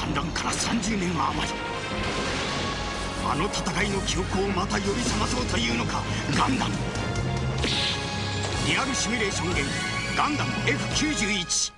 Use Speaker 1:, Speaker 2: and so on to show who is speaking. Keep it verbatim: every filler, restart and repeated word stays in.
Speaker 1: 産卵からさんじゅうねん余り、あの戦いの記憶をまた呼び覚まそうというのか。ガンダムリアルシミュレーションゲームガンダム エフきゅうじゅういち。